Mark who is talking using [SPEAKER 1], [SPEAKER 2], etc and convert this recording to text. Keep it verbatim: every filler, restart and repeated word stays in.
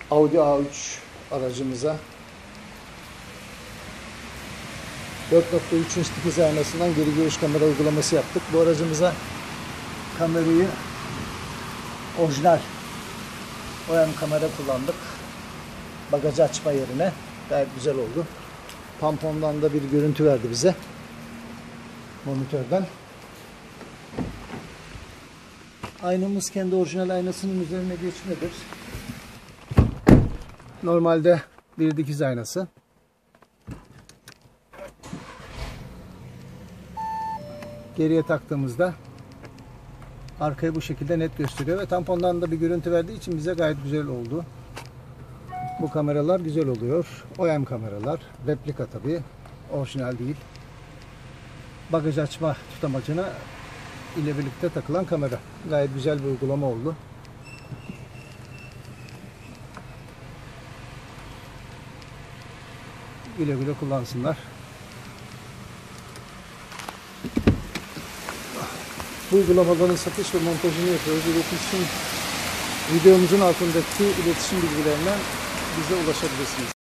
[SPEAKER 1] Audi A üç aracımıza dört nokta üç inç dikiz aynasından geri görüş kamera uygulaması yaptık. Bu aracımıza kamerayı orijinal O M kamera kullandık. Bagajı açma yerine gayet güzel oldu. Tampondan da bir görüntü verdi bize. Monitörden. Aynamız kendi orijinal aynasının üzerine geçmedir. Normalde bir dikiz aynası. Geriye taktığımızda arkayı bu şekilde net gösteriyor ve tampondan da bir görüntü verdiği için bize gayet güzel oldu. Bu kameralar güzel oluyor. O M kameralar. Replika tabii. Orijinal değil. Bagaj açma tutamacına ile birlikte takılan kamera. Gayet güzel bir uygulama oldu. Güle güle kullansınlar. Bu uygulamaların satış ve montajını yapıyoruz. İletişim videomuzun altındaki iletişim bilgilerinden bize ulaşabilirsiniz.